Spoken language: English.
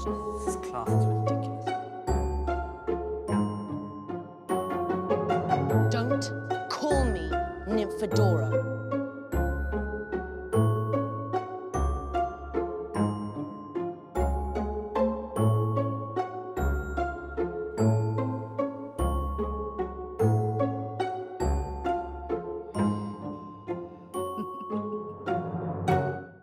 This class is ridiculous. Don't call me Nymphadora.